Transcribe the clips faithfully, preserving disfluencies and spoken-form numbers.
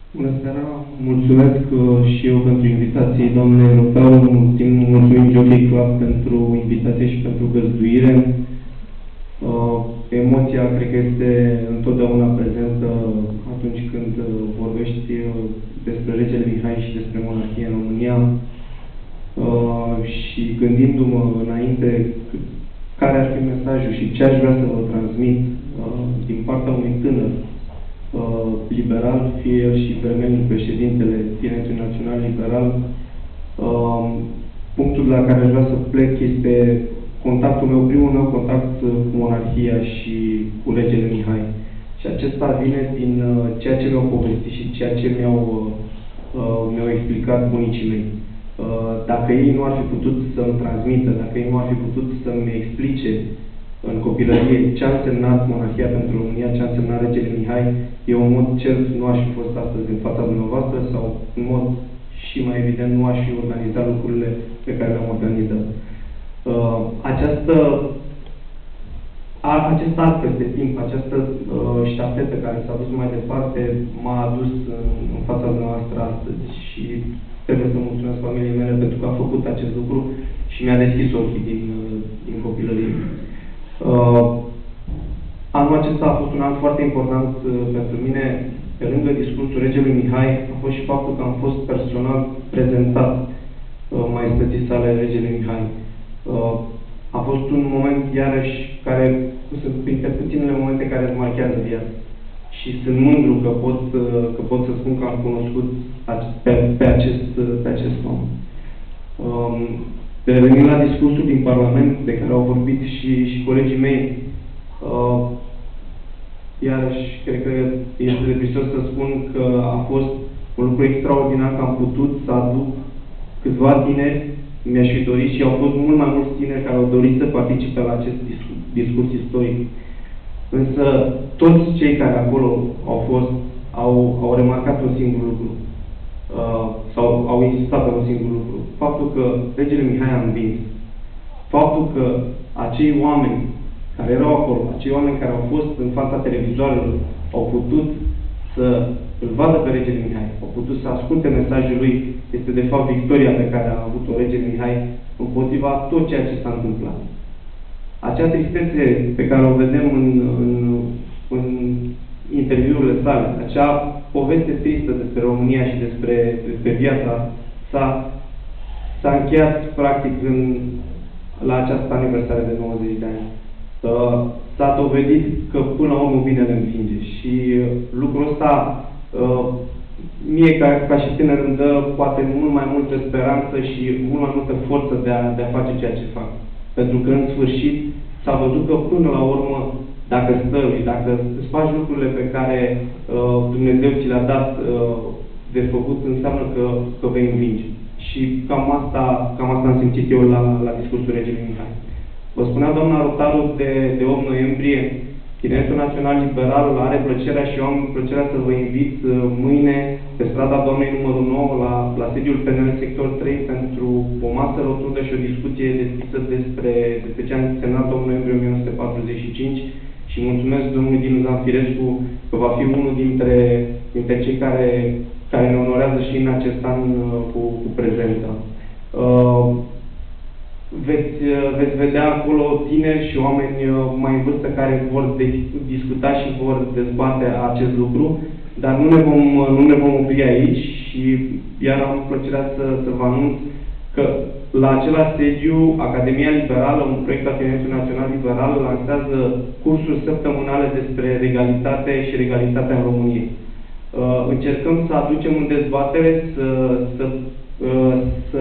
Bună seara! Mulțumesc și eu pentru invitație, doamne Rotaru. Mulțumim Jockey Club pentru invitație și pentru găzduire. Uh, emoția cred că este întotdeauna prezentă atunci când vorbești despre regele Mihai și despre monarhie în România. Uh, și gândindu-mă înainte care ar fi mesajul și ce aș vrea să vă transmit uh, din partea unui tânăr uh, liberal, fie el și vermelnic președintele Tinetului Național Liberal, uh, punctul la care aș vrea să plec este contactul meu, primul meu contact cu monarhia și cu regele Mihai. Și acesta vine din uh, ceea ce mi-au povestit și ceea ce mi-au uh, mi-au explicat bunicii mei. Uh, dacă ei nu ar fi putut să-mi transmită, dacă ei nu ar fi putut să-mi explice în copilărie ce a însemnat monarhia pentru România, ce a însemnat regele Mihai, eu în mod cert nu aș fi fost astăzi în fața dumneavoastră sau în mod și mai evident nu aș fi organizat lucrurile pe care le-am organizat. Uh, această ar, acest arc peste timp, această uh, ștafetă care s-a dus mai departe, m-a adus în, în fața dumneavoastră astăzi și trebuie să mulțumesc familiei mele pentru că a făcut acest lucru și mi-a deschis ochii din, din copilărie. Uh, anul acesta a fost un an foarte important uh, pentru mine. Pe lângă discursul regelui Mihai, a fost și faptul că am fost personal prezentat uh, maestății sale regele Mihai. Uh, a fost un moment, iarăși, care sunt printre puținele momente care îți marchează viața. Și sunt mândru că pot, uh, că pot să spun că am cunoscut pe, pe acest, pe acest om. Um, Revenind la discursul din Parlament, de care au vorbit și, și colegii mei, uh, iarăși, cred că este de prisos să spun că a fost un lucru extraordinar că am putut să aduc câțiva tineri, mi-aș fi dorit și au fost mult mai mulți tineri care au dorit să participe la acest discurs, discurs istoric. Însă, toți cei care acolo au fost, au, au remarcat un singur lucru. Uh, sau au insistat pe un singur lucru. Faptul că regele Mihai a învins. Faptul că acei oameni care erau acolo, acei oameni care au fost în fața televizoarelor, au putut să îl vadă pe regele Mihai, au putut să asculte mesajul lui, este de fapt victoria pe care a avut-o regele Mihai împotriva tot ceea ce s-a întâmplat. Acea tristețe pe care o vedem în, în, în interviurile sale, acea poveste tristă despre România și despre, despre viața sa, s-a încheiat practic în, la această aniversare de nouăzeci de ani. Uh, s-a dovedit că până la urmă binele învinge și uh, lucrul ăsta uh, mie ca, ca și tânăr îmi dă poate mult mai multă speranță și mult mai multă forță de a, de a face ceea ce fac. Pentru că în sfârșit s-a văzut că până la urmă, dacă stăvi, dacă îți faci lucrurile pe care uh, Dumnezeu ți le-a dat uh, de făcut, înseamnă că, că vei învinge. Și cam asta, cam asta am simțit eu la, la discursul regelui Mihai. Vă spunea doamna Rotaru de, de opt noiembrie, Tineretul Național Liberal are plăcerea și eu am plăcerea să vă invit uh, mâine pe strada doamnei numărul nouă la, la sediul P N L sector trei pentru o masă rotundă și o discuție deschisă despre, despre ce a însemnat opt noiembrie o mie nouă sute patruzeci și cinci și mulțumesc domnului Dinu Zanfirescu că va fi unul dintre, dintre cei care, care ne onorează și în acest an uh, cu, cu prezența. Uh, Veți, veți vedea acolo tineri și oameni mai în vârstă care vor discuta și vor dezbate acest lucru, dar nu ne vom, nu ne vom opri aici și iar am plăcerea să, să vă anunț că la același sediu, Academia Liberală, un proiect al Tineretului Național Liberal, lansează cursuri săptămânale despre regalitate și regalitatea în România. Uh, încercăm să aducem în dezbatere, să, să, uh, să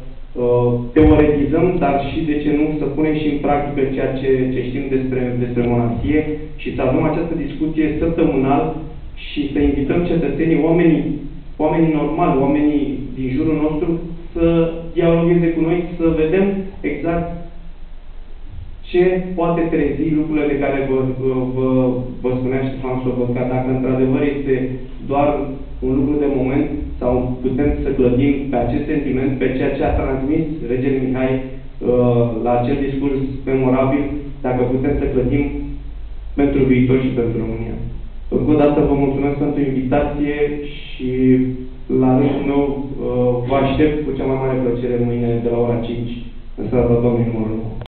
teoretizăm, dar și, de ce nu, să punem și în practică ceea ce, ce știm despre, despre monarhie și să avem această discuție săptămânal și să invităm cetățenii, oamenii, oamenii normali, oamenii din jurul nostru, să dialogueze cu noi, să vedem exact ce poate trezi lucrurile de care vă, vă, vă, vă spunea Ștefan Sobotka, dacă într-adevăr este doar un lucru de moment sau putem să clădim pe acest sentiment, pe ceea ce a transmis regele Mihai uh, la acel discurs memorabil, dacă putem să clădim pentru viitor și pentru România. Încă o dată vă mulțumesc pentru invitație și la rândul meu vă aștept cu cea mai mare plăcere mâine de la ora cinci în strada Doamnei numărul nouă.